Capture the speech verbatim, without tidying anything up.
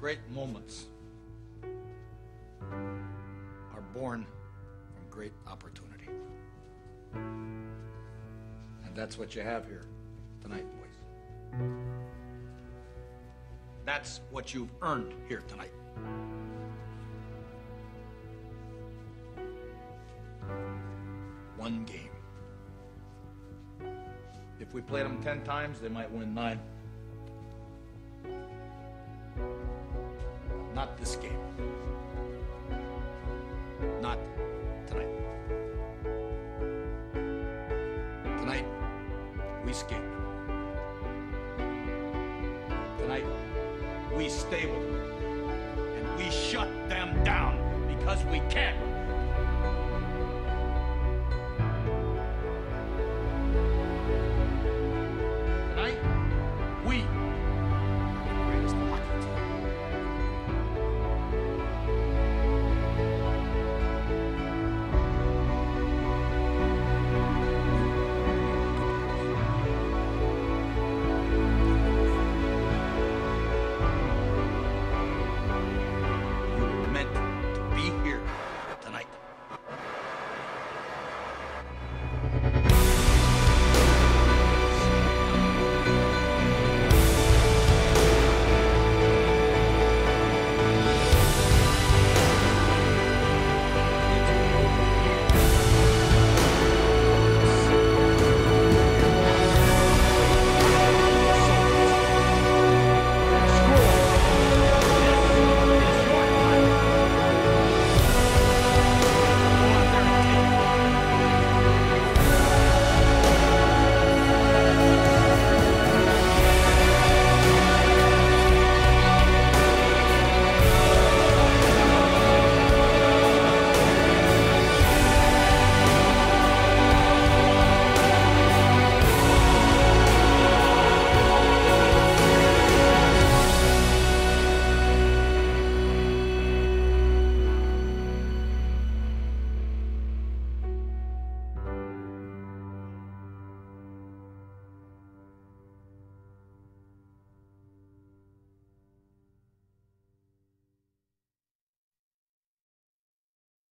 Great moments are born from great opportunity. And that's what you have here tonight, boys. That's what you've earned here tonight. One game. If we played them ten times, they might win nine. Not this game. Not tonight. Tonight, we skate. Tonight, we stay with them. And we shut them down because we can.